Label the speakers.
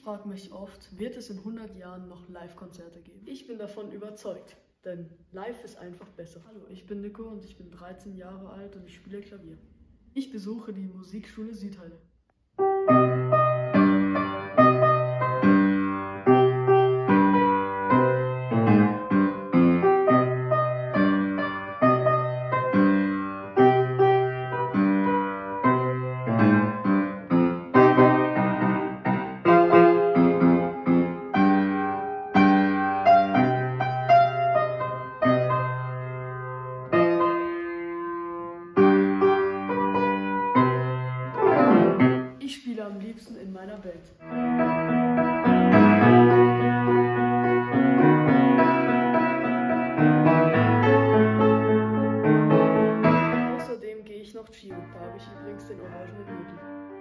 Speaker 1: frage mich oft, wird es in 100 Jahren noch Live-Konzerte geben? Ich bin davon überzeugt, denn live ist einfach besser. Hallo, ich bin Nico und ich bin 13 Jahre alt und ich spiele Klavier. Ich besuche die Musikschule Südheide. Ich spiele am liebsten in meiner Band. Außerdem gehe ich noch Ski. Da habe ich übrigens den orangenen Gürtel.